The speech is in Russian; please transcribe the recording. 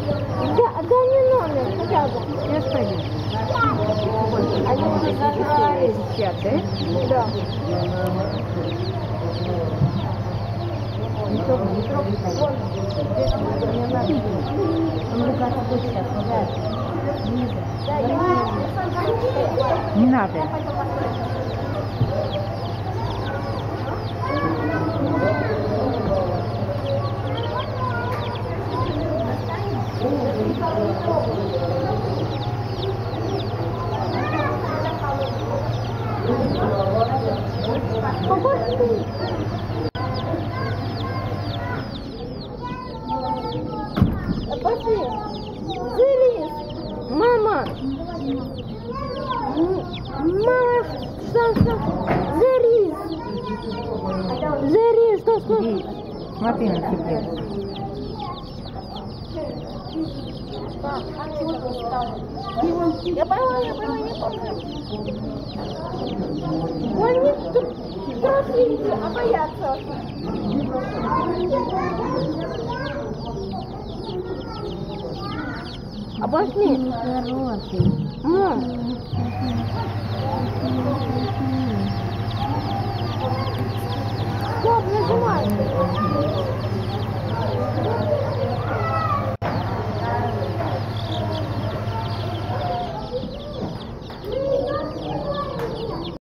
Да, дай мне номер хотя бы. Я стою. Они уже зажрались сейчас, да? Да. Не трогай, не трогай. Мне надо. Он рука хочет отказать. Не надо. Пошли. Залез. Мама. Мама, что? Зарис. Зарис, что? Иди, смотри на себя. Я поняла, не помню. Они тут трусливые, а боятся. Обошли. Стоп, нажимай.